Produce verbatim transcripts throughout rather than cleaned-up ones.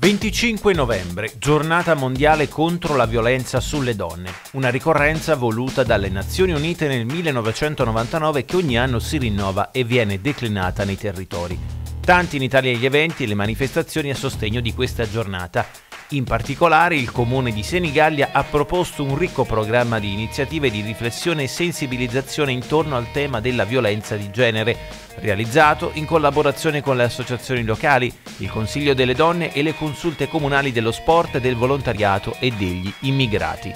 venticinque novembre, giornata mondiale contro la violenza sulle donne, una ricorrenza voluta dalle Nazioni Unite nel millenovecentonovantanove che ogni anno si rinnova e viene declinata nei territori. Tanti in Italia gli eventi e le manifestazioni a sostegno di questa giornata. In particolare il Comune di Senigallia ha proposto un ricco programma di iniziative di riflessione e sensibilizzazione intorno al tema della violenza di genere, realizzato in collaborazione con le associazioni locali, il Consiglio delle Donne e le consulte comunali dello sport, del volontariato e degli immigrati.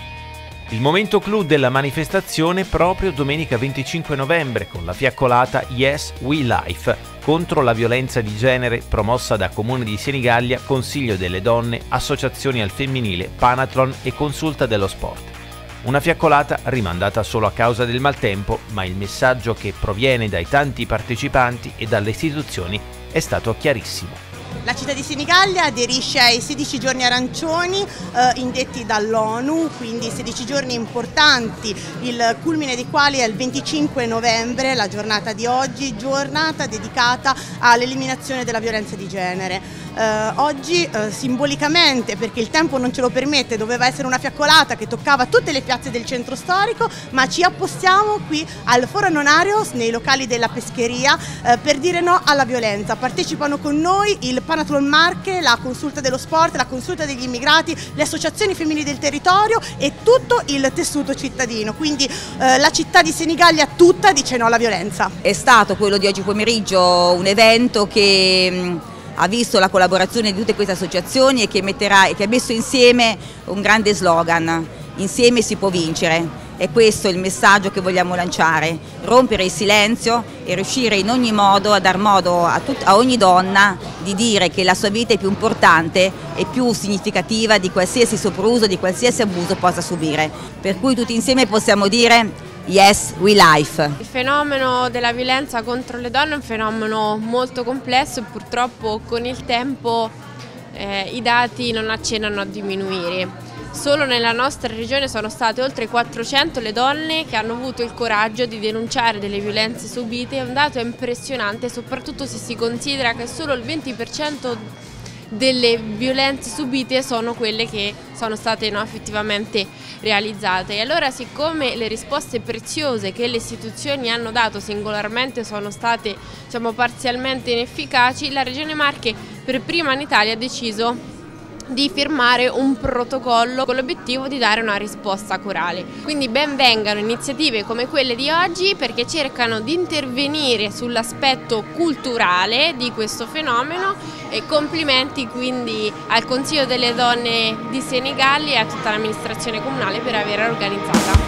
Il momento clou della manifestazione proprio domenica venticinque novembre con la fiaccolata Yes We Life contro la violenza di genere promossa da Comune di Senigallia, Consiglio delle Donne, Associazioni al Femminile, Panathlon e Consulta dello Sport. Una fiaccolata rimandata solo a causa del maltempo, ma il messaggio che proviene dai tanti partecipanti e dalle istituzioni è stato chiarissimo. La città di Senigallia aderisce ai sedici giorni arancioni eh, indetti dall'ONU, quindi sedici giorni importanti, il culmine dei quali è il venticinque novembre, la giornata di oggi, giornata dedicata all'eliminazione della violenza di genere. Eh, oggi eh, simbolicamente, perché il tempo non ce lo permette, doveva essere una fiaccolata che toccava tutte le piazze del centro storico, ma ci appostiamo qui al Foro Nonarios, nei locali della Pescheria, eh, per dire no alla violenza. Partecipano con noi il Panathlon Marche, la Consulta dello Sport, la Consulta degli Immigrati, le associazioni femminili del territorio e tutto il tessuto cittadino, quindi eh, la città di Senigallia tutta dice no alla violenza. È stato quello di oggi pomeriggio un evento che mh, ha visto la collaborazione di tutte queste associazioni e che, metterà, e che ha messo insieme un grande slogan: insieme si può vincere. E questo è il messaggio che vogliamo lanciare: rompere il silenzio e riuscire in ogni modo a dar modo a, tut- a ogni donna di dire che la sua vita è più importante e più significativa di qualsiasi sopruso, di qualsiasi abuso possa subire. Per cui tutti insieme possiamo dire Yes We Life. Il fenomeno della violenza contro le donne è un fenomeno molto complesso e purtroppo con il tempo eh, i dati non accennano a diminuire. Solo nella nostra regione sono state oltre quattrocento le donne che hanno avuto il coraggio di denunciare delle violenze subite. È un dato impressionante, soprattutto se si considera che solo il venti per cento delle violenze subite sono quelle che sono state no, effettivamente realizzate. E allora, siccome le risposte preziose che le istituzioni hanno dato singolarmente sono state, diciamo, parzialmente inefficaci, la Regione Marche per prima in Italia ha deciso di firmare un protocollo con l'obiettivo di dare una risposta corale. Quindi ben vengano iniziative come quelle di oggi, perché cercano di intervenire sull'aspetto culturale di questo fenomeno, e complimenti quindi al Consiglio delle Donne di Senigallia e a tutta l'amministrazione comunale per averla organizzata.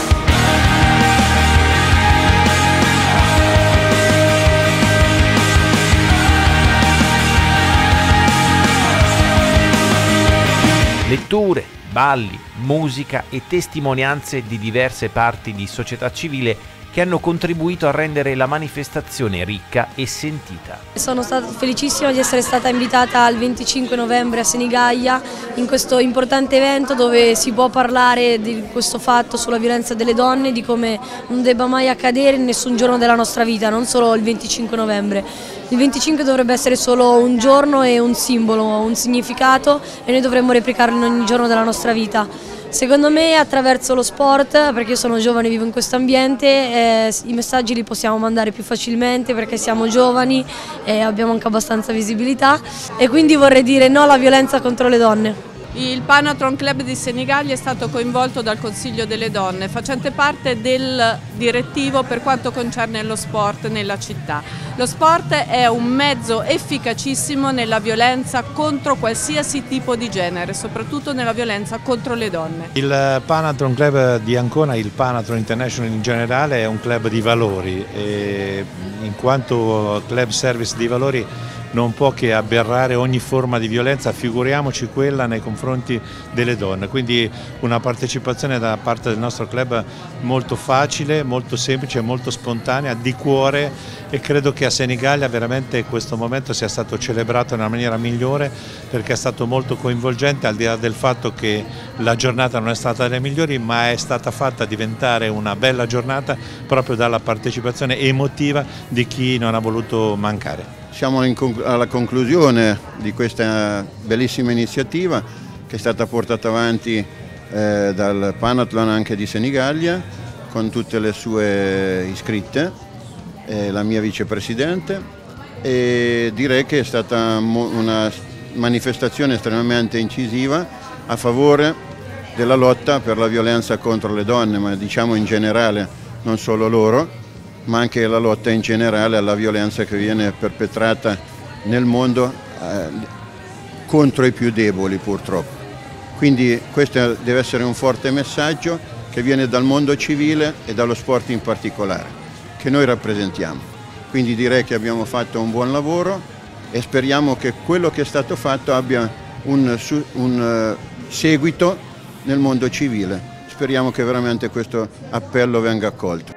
Letture, balli, musica e testimonianze di diverse parti di società civile che hanno contribuito a rendere la manifestazione ricca e sentita. Sono stata felicissima di essere stata invitata al venticinque novembre a Senigallia in questo importante evento dove si può parlare di questo fatto sulla violenza delle donne, di come non debba mai accadere in nessun giorno della nostra vita, non solo il venticinque novembre. Il venticinque dovrebbe essere solo un giorno e un simbolo, un significato, e noi dovremmo replicarlo in ogni giorno della nostra vita. Secondo me attraverso lo sport, perché io sono giovane e vivo in questo ambiente, eh, i messaggi li possiamo mandare più facilmente perché siamo giovani e abbiamo anche abbastanza visibilità, e quindi vorrei dire no alla violenza contro le donne. Il Panathlon Club di Senigallia è stato coinvolto dal Consiglio delle Donne, facente parte del direttivo per quanto concerne lo sport nella città. Lo sport è un mezzo efficacissimo nella violenza contro qualsiasi tipo di genere, soprattutto nella violenza contro le donne. Il Panathlon Club di Ancona, il Panathlon International in generale, è un club di valori e in quanto club service di valori non può che aberrare ogni forma di violenza, figuriamoci quella nei confronti delle donne. Quindi una partecipazione da parte del nostro club molto facile, molto semplice, molto spontanea, di cuore, e credo che a Senigallia veramente questo momento sia stato celebrato nella maniera migliore, perché è stato molto coinvolgente, al di là del fatto che la giornata non è stata delle migliori, ma è stata fatta diventare una bella giornata proprio dalla partecipazione emotiva di chi non ha voluto mancare. siamo in conc- alla conclusione di questa bellissima iniziativa che è stata portata avanti eh, dal Panathlon anche di Senigallia con tutte le sue iscritte, eh, la mia vicepresidente, e direi che è stata mo- una manifestazione estremamente incisiva a favore della lotta per la violenza contro le donne, ma diciamo in generale, non solo loro, ma anche la lotta in generale alla violenza che viene perpetrata nel mondo eh, contro i più deboli, purtroppo. Quindi questo deve essere un forte messaggio che viene dal mondo civile e dallo sport in particolare, che noi rappresentiamo. Quindi direi che abbiamo fatto un buon lavoro e speriamo che quello che è stato fatto abbia un, un uh, seguito nel mondo civile. Speriamo che veramente questo appello venga accolto.